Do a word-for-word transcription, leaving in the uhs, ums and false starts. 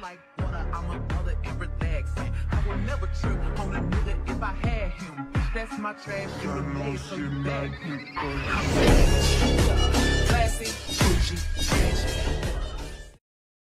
like water, I'm a mother and relaxing. I would never trip on a nigga if I had him. That's my trash in the face, so you back.